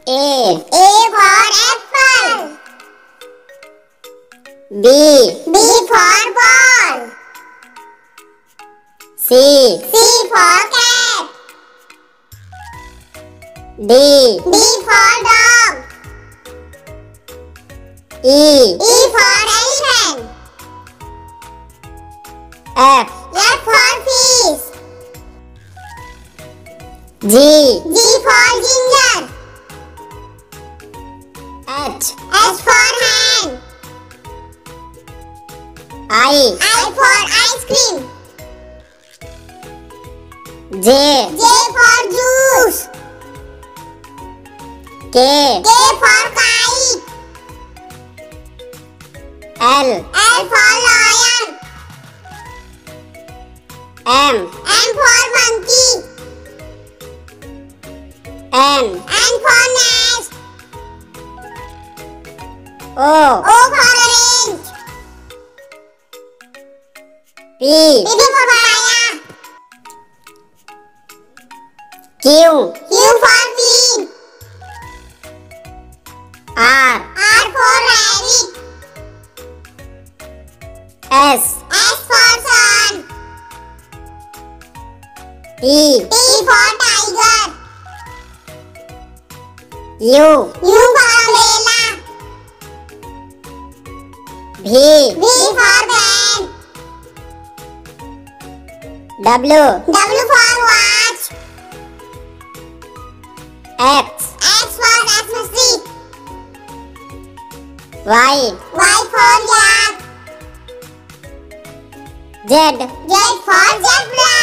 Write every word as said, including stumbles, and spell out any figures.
A. A for apple. B. B for ball. C. C for cat. D. D for dog. E. E for elephant. F. F for fish. G. G for ginger. H. H for hand. I. I for ice cream. J. J for juice. K. K for kite. L. L for lion. M. M for monkey. N. N for nest. O. O for orange. P. P for papaya. Q. Q for queen. R. R for rabbit. S. S for sun. T. T for tiger. U. U for umbrella. V. V for van. W. W for watch. X. X for Xmas tree. Y. Y for yak. Z. Z for zebra.